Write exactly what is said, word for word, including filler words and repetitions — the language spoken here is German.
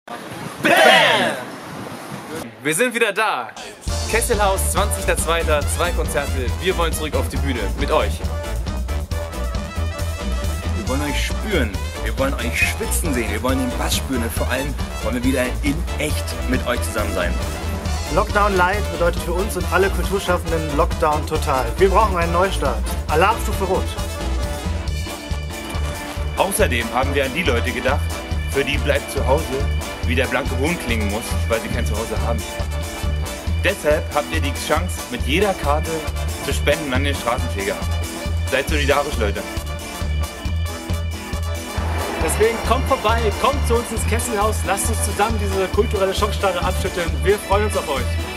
Bam! Wir sind wieder da. Kesselhaus, zwanzigster zweiter zwei Konzerte. Wir wollen zurück auf die Bühne mit euch. Wir wollen euch spüren. Wir wollen euch schwitzen sehen. Wir wollen den Bass spüren. Und vor allem wollen wir wieder in echt mit euch zusammen sein. Lockdown Light bedeutet für uns und alle Kulturschaffenden Lockdown total. Wir brauchen einen Neustart. Alarmstufe Rot. Außerdem haben wir an die Leute gedacht, für die bleibt zu Hause wie der blanke Hohn klingen muss, weil sie kein Zuhause haben. Deshalb habt ihr die Chance, mit jeder Karte zu spenden an den Straßenfeger. Seid solidarisch, Leute. Deswegen kommt vorbei, kommt zu uns ins Kesselhaus, lasst uns zusammen diese kulturelle Schockstarre abschütteln. Wir freuen uns auf euch.